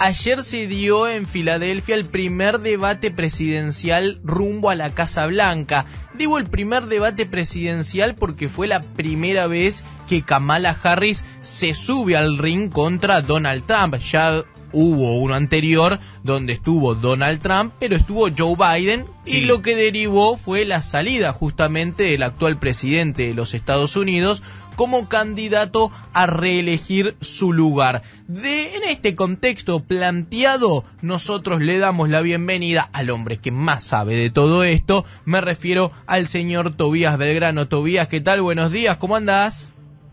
Ayer se dio en Filadelfia el primer debate presidencial rumbo a la Casa Blanca. Digo el primer debate presidencial porque fue la primera vez que Kamala Harris se sube al ring contra Donald Trump. Ya hubo uno anterior donde estuvo Donald Trump, pero estuvo Joe Biden, sí. Y lo que derivó fue la salida justamente del actual presidente de los Estados Unidos como candidato a reelegir su lugar. En este contexto planteado, nosotros le damos la bienvenida al hombre que más sabe de todo esto. Me refiero al señor Tobías Belgrano. Tobías, ¿qué tal? Buenos días, ¿cómo andás?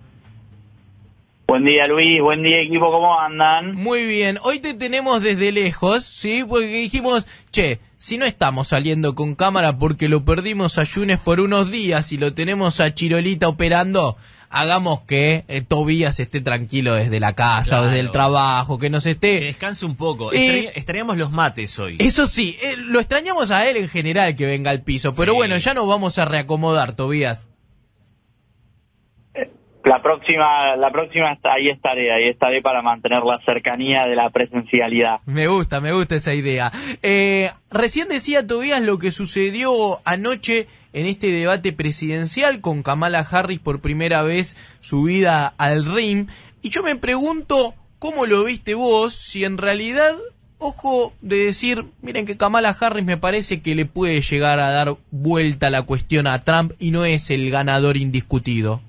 Buen día, Luis, buen día, equipo, ¿cómo andan? Muy bien, hoy te tenemos desde lejos, ¿sí? Porque dijimos, si no estamos saliendo con cámara porque lo perdimos a Yunes por unos días y lo tenemos a Chirolita operando, hagamos que Tobías esté tranquilo desde la casa, claro, o desde el trabajo, que nos esté... Que descanse un poco, extrañamos los mates hoy. Eso sí, lo extrañamos a él en general que venga al piso, pero bueno, ya nos vamos a reacomodar, Tobías. La próxima ahí estaré para mantener la cercanía de la presencialidad. Me gusta esa idea. Recién decía Tobías lo que sucedió anoche en este debate presidencial con Kamala Harris por primera vez subida al ring. Y yo me pregunto, ¿cómo lo viste vos? Si en realidad, ojo de decir, miren que Kamala Harris me parece que le puede llegar a dar vuelta la cuestión a Trump y no es el ganador indiscutido.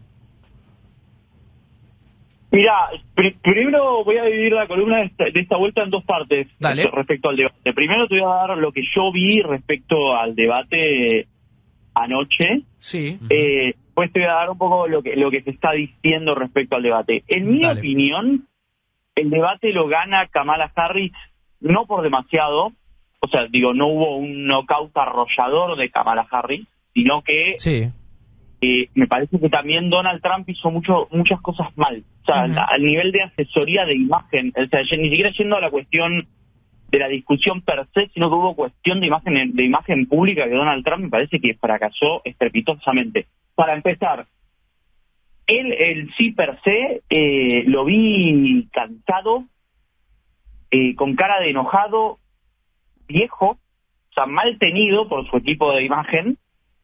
Mira, primero voy a dividir la columna de esta vuelta en dos partes. Dale. Respecto al debate. Primero te voy a dar lo que yo vi respecto al debate anoche. Sí. Después te voy a dar un poco lo que se está diciendo respecto al debate. En mi opinión, el debate lo gana Kamala Harris no por demasiado. O sea, no hubo un knockout arrollador de Kamala Harris, sino que... Sí. Me parece que también Donald Trump hizo muchas cosas mal. O sea, al nivel de asesoría de imagen, o sea, ni siquiera yendo a la cuestión de la discusión per se, sino que hubo cuestión de imagen pública que Donald Trump me parece que fracasó estrepitosamente. Para empezar, él sí per se lo vi cansado, con cara de enojado, viejo, o sea, mal tenido por su equipo de imagen.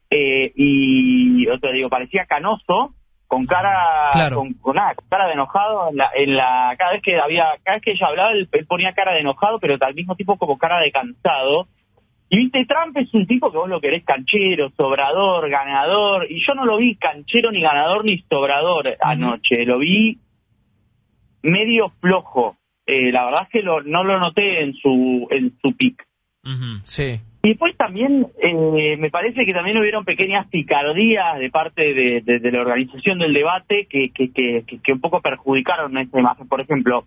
Parecía canoso, con cara, claro, con cara de enojado cada vez que ella hablaba, él ponía cara de enojado, pero al mismo tiempo como cara de cansado. Y viste, Trump es un tipo que vos lo querés canchero, sobrador, ganador, y yo no lo vi canchero, ni ganador, ni sobrador anoche, lo vi medio flojo. La verdad es que no lo noté en su pick. Sí. Y después también me parece que también hubieron pequeñas picardías de parte de la organización del debate que un poco perjudicaron esta imagen. Por ejemplo,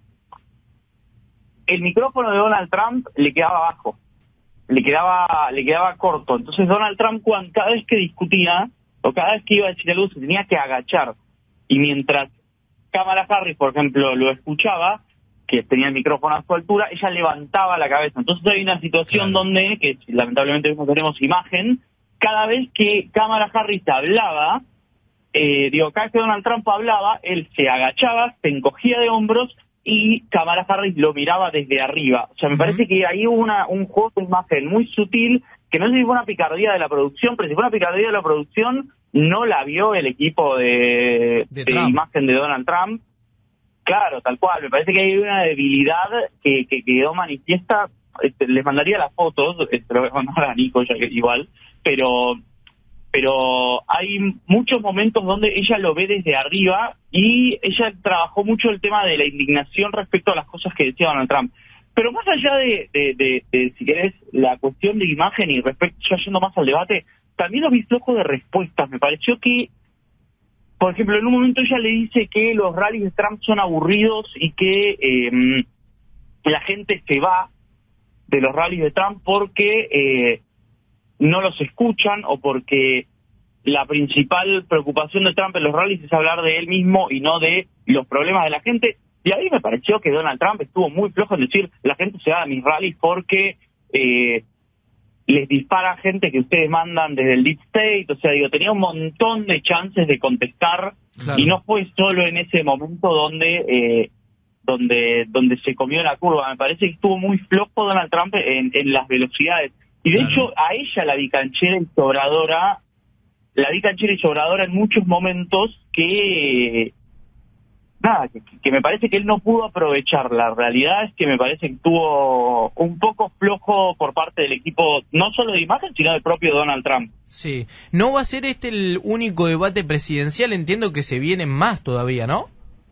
el micrófono de Donald Trump le quedaba bajo, le quedaba corto. Entonces Donald Trump cada vez que discutía o cada vez que iba a decir algo se tenía que agachar. Y mientras Kamala Harris, por ejemplo, lo escuchaba, que tenía el micrófono a su altura, ella levantaba la cabeza. Entonces hay una situación donde, que lamentablemente no tenemos imagen, cada vez que Kamala Harris hablaba, cada vez que Donald Trump hablaba, él se agachaba, se encogía de hombros y Kamala Harris lo miraba desde arriba. O sea, me parece que ahí hubo un juego de imagen muy sutil, que no sé si fue una picardía de la producción, pero si fue una picardía de la producción, no la vio el equipo de imagen de Donald Trump. Claro, tal cual. Me parece que hay una debilidad que quedó manifiesta. Les mandaría las fotos, lo voy a mandar a Nico ya que igual, pero hay muchos momentos donde ella lo ve desde arriba y ella trabajó mucho el tema de la indignación respecto a las cosas que decía Donald Trump. Pero más allá de si querés, la cuestión de imagen y respecto, ya yendo más al debate, también lo vi flojo de respuestas. Me pareció que, por ejemplo, en un momento ella le dice que los rallies de Trump son aburridos y que la gente se va de los rallies de Trump porque no los escuchan o porque la principal preocupación de Trump en los rallies es hablar de él mismo y no de los problemas de la gente. Y ahí me pareció que Donald Trump estuvo muy flojo en decir la gente se va a mis rallies porque les dispara gente que ustedes mandan desde el Deep State. O sea, tenía un montón de chances de contestar, claro. Y no fue solo en ese momento donde donde se comió la curva. Me parece que estuvo muy flojo Donald Trump en las velocidades. Y de hecho, a ella la vi canchera y sobradora en muchos momentos que me parece que él no pudo aprovechar. La realidad es que me parece que estuvo un poco flojo por parte del equipo, no solo de imagen, sino del propio Donald Trump. Sí, no va a ser este el único debate presidencial, entiendo que se vienen más todavía, ¿no?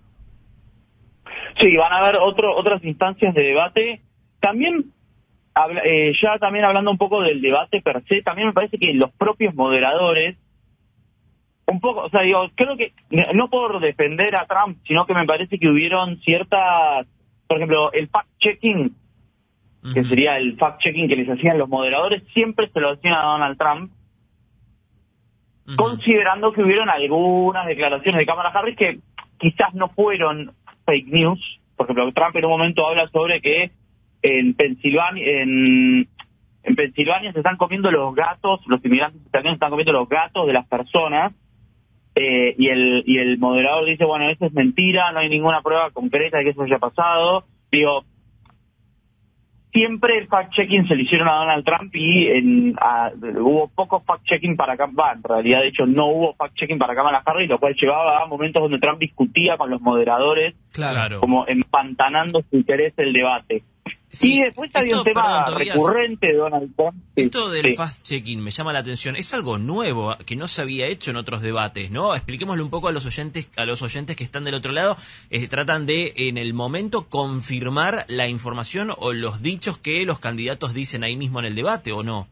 Sí, van a haber otras instancias de debate. También, ya también hablando un poco del debate per se, también me parece que los propios moderadores, un poco, o sea, digo, creo que, no por defender a Trump, sino que me parece que hubieron ciertas, por ejemplo, el fact-checking, que sería el fact-checking que les hacían los moderadores, siempre se lo hacían a Donald Trump, considerando que hubieron algunas declaraciones de Kamala Harris que quizás no fueron fake news. Por ejemplo, Trump en un momento habla sobre que en Pensilvania, en Pensilvania se están comiendo los gatos, los inmigrantes italianos están comiendo los gatos de las personas, y el moderador dice, bueno, eso es mentira, no hay ninguna prueba concreta de que eso haya pasado. Digo, siempre el fact-checking se le hicieron a Donald Trump y hubo poco fact-checking para en realidad, de hecho, no hubo fact-checking para Kamala Harris, lo cual llevaba a momentos donde Trump discutía con los moderadores, claro, como empantanando su interés el debate. Sí, y después había un tema recurrente de Donald Trump. Esto del fast-checking me llama la atención. Es algo nuevo que no se había hecho en otros debates, ¿no? Expliquémosle un poco a los oyentes que están del otro lado. Tratan de, en el momento, confirmar la información o los dichos que los candidatos dicen ahí mismo en el debate, ¿o no?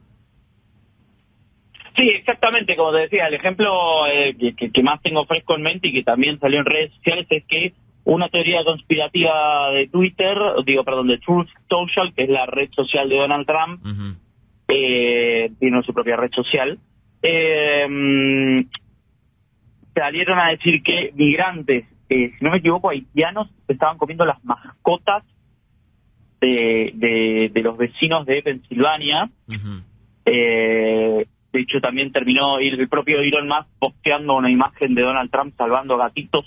Sí, exactamente. Como te decía, el ejemplo que más tengo fresco en mente y que también salió en redes sociales es que una teoría conspirativa de de Truth Social, que es la red social de Donald Trump, tiene su propia red social, salieron a decir que migrantes, si no me equivoco, haitianos, estaban comiendo las mascotas de los vecinos de Pensilvania. De hecho, también terminó el propio Elon Musk posteando una imagen de Donald Trump salvando gatitos.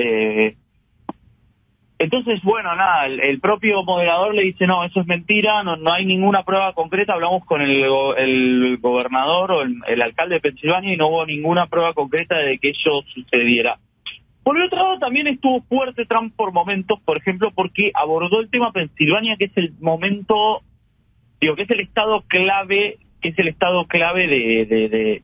Entonces, bueno, nada, el propio moderador le dice, no, eso es mentira, no hay ninguna prueba concreta. Hablamos con el gobernador o el alcalde de Pensilvania y no hubo ninguna prueba concreta de que eso sucediera. Por el otro lado, también estuvo fuerte Trump por momentos, por ejemplo, porque abordó el tema Pensilvania, que es el momento, que es el estado clave, de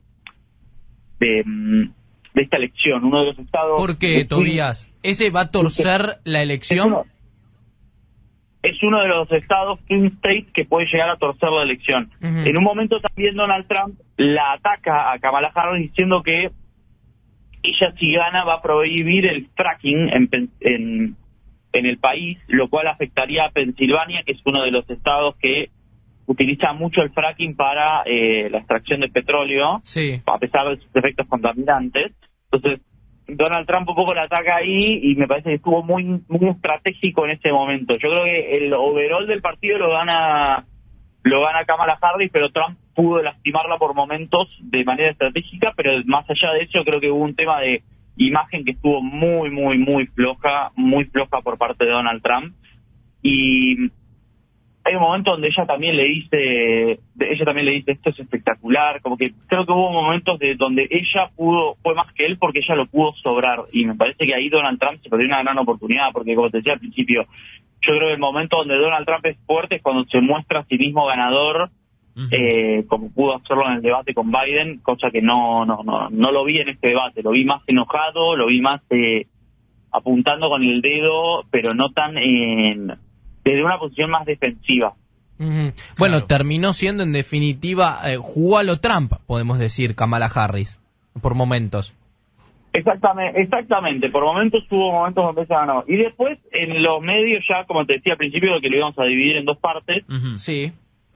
esta elección, uno de los estados... ¿Por qué, Tobías? ¿Ese va a torcer la elección? Es uno de los estados, swing states, que puede llegar a torcer la elección. En un momento también Donald Trump la ataca a Kamala Harris diciendo que ella, si gana, va a prohibir el fracking en el país, lo cual afectaría a Pensilvania, que es uno de los estados que utiliza mucho el fracking para la extracción de petróleo, a pesar de sus efectos contaminantes. Entonces, Donald Trump un poco la ataca ahí y me parece que estuvo muy muy estratégico en ese momento. Yo creo que el overall del partido lo gana Kamala Harris, pero Trump pudo lastimarla por momentos de manera estratégica, pero más allá de eso creo que hubo un tema de imagen que estuvo muy muy muy floja por parte de Donald Trump. Y hay un momento donde ella también le dice esto es espectacular, como que creo que hubo momentos donde ella fue más que él porque ella lo pudo sobrar, y me parece que ahí Donald Trump se perdió una gran oportunidad, porque como te decía al principio, yo creo que el momento donde Donald Trump es fuerte es cuando se muestra a sí mismo ganador, como pudo hacerlo en el debate con Biden, cosa que no lo vi en este debate, lo vi más enojado, lo vi más apuntando con el dedo, pero no tan desde una posición más defensiva. Bueno, claro. Terminó siendo en definitiva jugó a lo Trump, podemos decir, Kamala Harris, por momentos. Exactamente, por momentos hubo momentos donde se ganó. Y después en los medios, ya como te decía al principio, que lo íbamos a dividir en dos partes. Sí.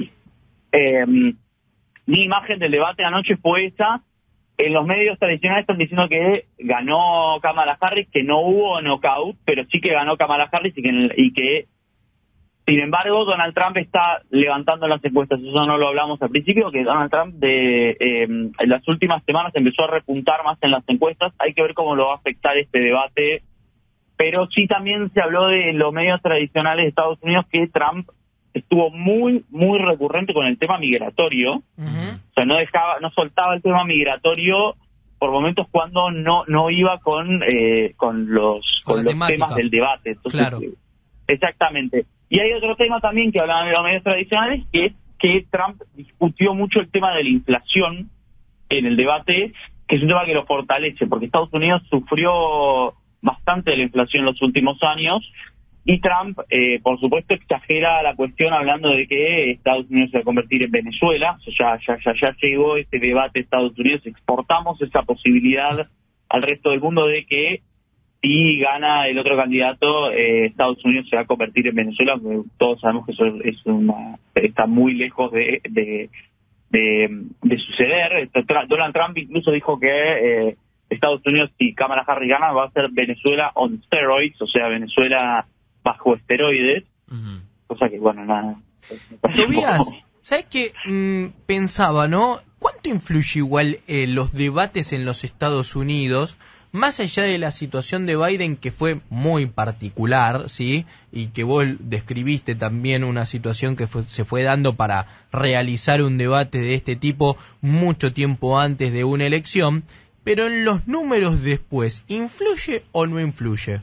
Mi imagen del debate anoche fue esa. En los medios tradicionales están diciendo que ganó Kamala Harris, que no hubo knockout, pero sí que ganó Kamala Harris y que sin embargo, Donald Trump está levantando las encuestas. Eso no lo hablamos al principio, que Donald Trump en las últimas semanas empezó a repuntar más en las encuestas. Hay que ver cómo lo va a afectar este debate pero sí también se habló de los medios tradicionales de Estados Unidos que Trump estuvo muy recurrente con el tema migratorio. O sea, no soltaba el tema migratorio por momentos cuando no iba con los temas del debate. Entonces, claro. Exactamente. Y hay otro tema también que hablaban de los medios tradicionales, que es que Trump discutió mucho el tema de la inflación en el debate, que es un tema que lo fortalece, porque Estados Unidos sufrió bastante de la inflación en los últimos años, y Trump, por supuesto, exagera la cuestión hablando de que Estados Unidos se va a convertir en Venezuela. O sea, ya llegó este debate de Estados Unidos, exportamos esa posibilidad al resto del mundo de que si gana el otro candidato, Estados Unidos se va a convertir en Venezuela, aunque todos sabemos que eso está muy lejos de suceder. Donald Trump incluso dijo que Estados Unidos, si Kamala Harris gana, va a ser Venezuela on steroids, o sea, Venezuela bajo esteroides, cosa que, bueno, nada. Tobías, ¿sabes qué? Pensaba, ¿no? ¿Cuánto influye igual los debates en los Estados Unidos, más allá de la situación de Biden, que fue muy particular, ¿sí? Y que vos describiste también una situación que se fue dando para realizar un debate de este tipo mucho tiempo antes de una elección, pero en los números después, ¿influye o no influye?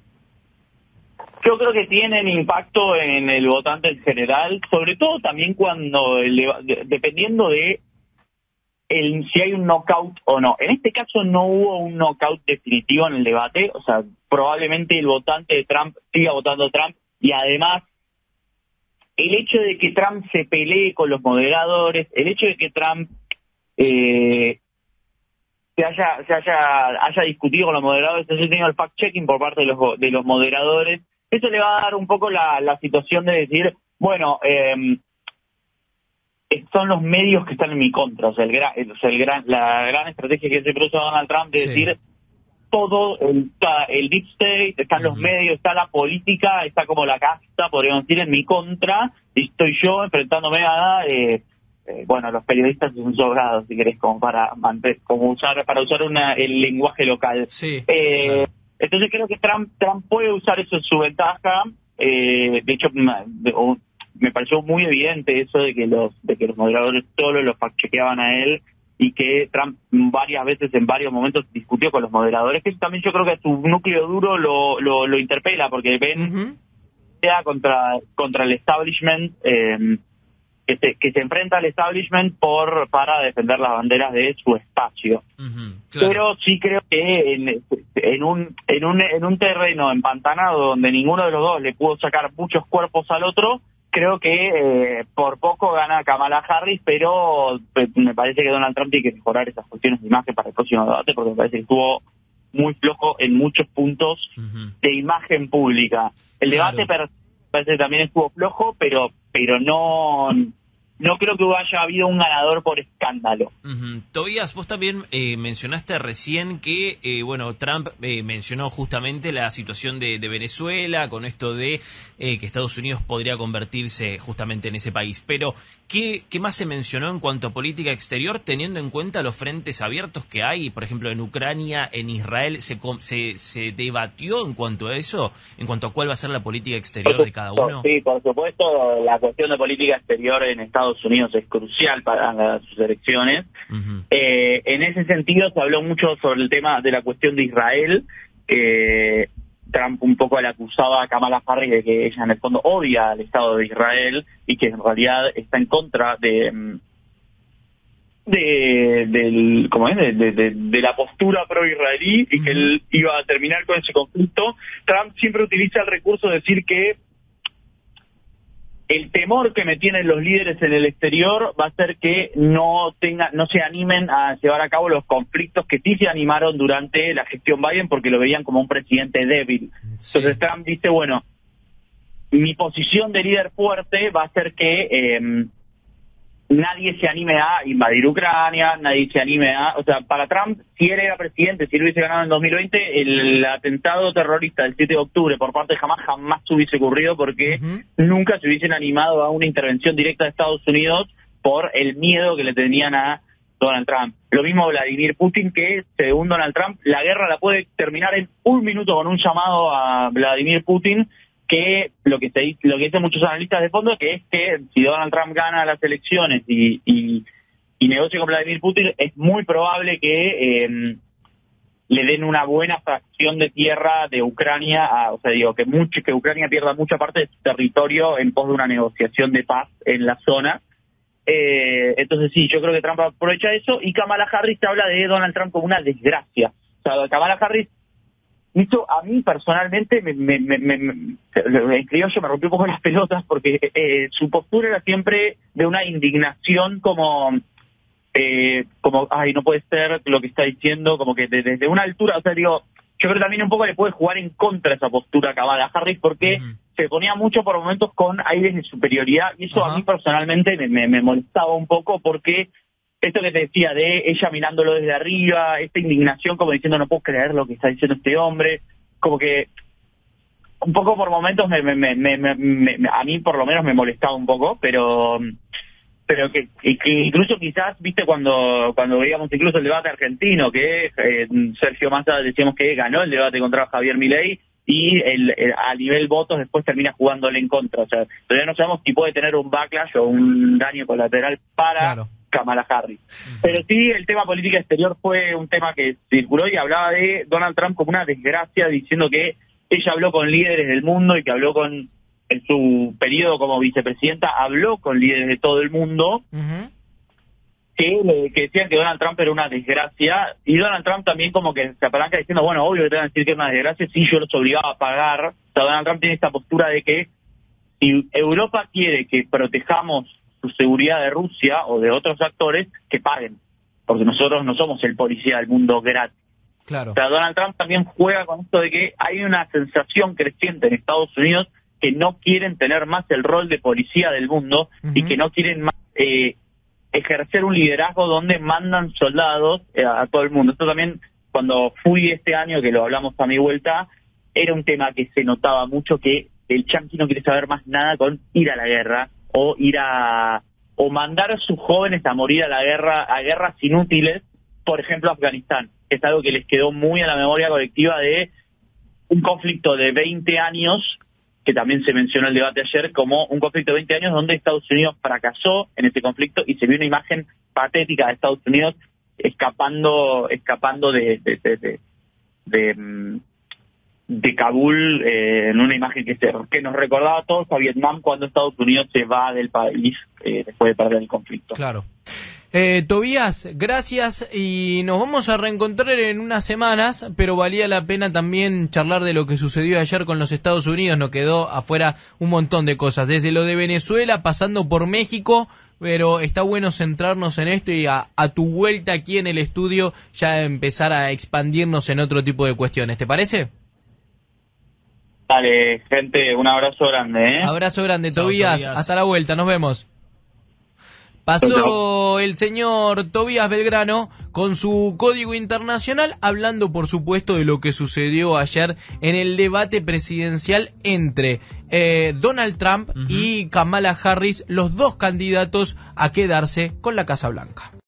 Yo creo que tienen impacto en el votante en general, sobre todo también cuando, dependiendo de si hay un knockout o no. En este caso no hubo un knockout definitivo en el debate, o sea, probablemente el votante de Trump siga votando a Trump, y además el hecho de que Trump se pelee con los moderadores, el hecho de que Trump haya discutido con los moderadores, haya tenido el fact-checking por parte de los moderadores, eso le va a dar un poco la situación de decir, bueno, son los medios que están en mi contra. O sea, la gran estrategia que se produce Donald Trump de decir todo el deep state, están los medios, está la política, está como la casta, podríamos decir, en mi contra, y estoy yo enfrentándome a bueno, los periodistas son sobrados, si querés, como para usar el lenguaje local. Sí, claro. Entonces creo que Trump puede usar eso en su ventaja. De hecho, me pareció muy evidente eso de que los moderadores solo lo fact-chequeaban a él, y que Trump varias veces, en varios momentos, discutió con los moderadores, que eso también yo creo que su núcleo duro lo interpela, porque ven contra el establishment, que se enfrenta al establishment para defender las banderas de su espacio. Claro. Pero sí creo que en un terreno empantanado donde ninguno de los dos le pudo sacar muchos cuerpos al otro, creo que por poco gana Kamala Harris, pero me parece que Donald Trump tiene que mejorar esas cuestiones de imagen para el próximo debate, porque me parece que estuvo muy flojo en muchos puntos de imagen pública. El debate parece que también estuvo flojo, pero no creo que haya habido un ganador por escándalo. Tobías, vos también mencionaste recién que, bueno, Trump mencionó justamente la situación de Venezuela, con esto de que Estados Unidos podría convertirse justamente en ese país. Pero, ¿qué más se mencionó en cuanto a política exterior, teniendo en cuenta los frentes abiertos que hay? Por ejemplo, en Ucrania, en Israel, ¿se debatió en cuanto a eso? En cuanto a cuál va a ser la política exterior de cada uno. Sí, por supuesto, la cuestión de política exterior en Estados Unidos es crucial para sus elecciones. En ese sentido se habló mucho sobre el tema de la cuestión de Israel. Trump un poco le acusaba a Kamala Harris de que ella en el fondo odia al Estado de Israel y que en realidad está en contra de la postura pro-israelí, y que él iba a terminar con ese conflicto. Trump siempre utiliza el recurso de decir que el temor que me tienen los líderes en el exterior va a ser que no se animen a llevar a cabo los conflictos que sí se animaron durante la gestión Biden, porque lo veían como un presidente débil. Sí. Entonces Trump dice, bueno, mi posición de líder fuerte va a ser que nadie se anime a invadir Ucrania, nadie se anime o sea, para Trump, si él era presidente, si él hubiese ganado en 2020, el atentado terrorista del 7 de octubre por parte de Hamas jamás se hubiese ocurrido, porque nunca se hubiesen animado a una intervención directa de Estados Unidos por el miedo que le tenían a Donald Trump. Lo mismo Vladimir Putin, que según Donald Trump, la guerra la puede terminar en 1 minuto con un llamado a Vladimir Putin, que lo que dicen muchos analistas de fondo, que es que si Donald Trump gana las elecciones y negocia con Vladimir Putin, es muy probable que le den una buena fracción de tierra de Ucrania, que Ucrania pierda mucha parte de su territorio en pos de una negociación de paz en la zona. Entonces sí, yo creo que Trump aprovecha eso, y Kamala Harris habla de Donald Trump como una desgracia. O sea, Kamala Harris, esto a mí personalmente yo me rompió un poco las pelotas, porque su postura era siempre de una indignación como ay, no puede ser lo que está diciendo, como que desde una altura, o sea, digo, yo creo que también un poco le puede jugar en contra esa postura a Kamala Harris, porque se ponía mucho por momentos con aires de superioridad, y eso a mí personalmente me molestaba un poco, porque esto que te decía de ella mirándolo desde arriba, esta indignación como diciendo no puedo creer lo que está diciendo este hombre, como que un poco por momentos a mí por lo menos me molestaba un poco, pero que incluso quizás, viste, cuando veíamos incluso el debate argentino, que Sergio Massa decíamos que ganó el debate contra Javier Milei, y a nivel votos después termina jugándole en contra. O sea, todavía no sabemos si puede tener un backlash o un daño colateral para Kamala Harris. Pero sí, el tema política exterior fue un tema que circuló y hablaba de Donald Trump como una desgracia, diciendo que ella habló con líderes del mundo y que habló en su periodo como vicepresidenta, habló con líderes de todo el mundo, que decían que Donald Trump era una desgracia, y Donald Trump también como que se apalanca diciendo, bueno, obvio que te van a decir que es una desgracia, sí, yo los obligaba a pagar. O sea, Donald Trump tiene esta postura de que si Europa quiere que protejamos su seguridad de Rusia o de otros actores, que paguen, porque nosotros no somos el policía del mundo gratis. Claro. O sea, Donald Trump también juega con esto de que hay una sensación creciente en Estados Unidos que no quieren tener más el rol de policía del mundo, y que no quieren más ejercer un liderazgo donde mandan soldados a todo el mundo. Esto también, cuando fui este año, que lo hablamos a mi vuelta, era un tema que se notaba mucho, que el yanqui no quiere saber más nada con ir a la guerra, o mandar a sus jóvenes a morir a guerras inútiles, por ejemplo Afganistán, que es algo que les quedó muy a la memoria colectiva de un conflicto de 20 años, que también se mencionó en el debate ayer, como un conflicto de 20 años donde Estados Unidos fracasó en ese conflicto, y se vio una imagen patética de Estados Unidos escapando de Kabul, en una imagen que nos recordaba a todos a Vietnam cuando Estados Unidos se va del país después de perder el conflicto. Claro. Tobías, gracias, y nos vamos a reencontrar en unas semanas, pero valía la pena también charlar de lo que sucedió ayer con los Estados Unidos. Nos quedó afuera un montón de cosas, desde lo de Venezuela pasando por México, pero está bueno centrarnos en esto y a tu vuelta aquí en el estudio ya empezar a expandirnos en otro tipo de cuestiones. ¿Te parece? Dale, gente, un abrazo grande. Abrazo grande, Tobías. Hasta la vuelta, nos vemos. Pasó el señor Tobías Belgrano con su código internacional, hablando por supuesto de lo que sucedió ayer en el debate presidencial entre Donald Trump y Kamala Harris, los dos candidatos a quedarse con la Casa Blanca.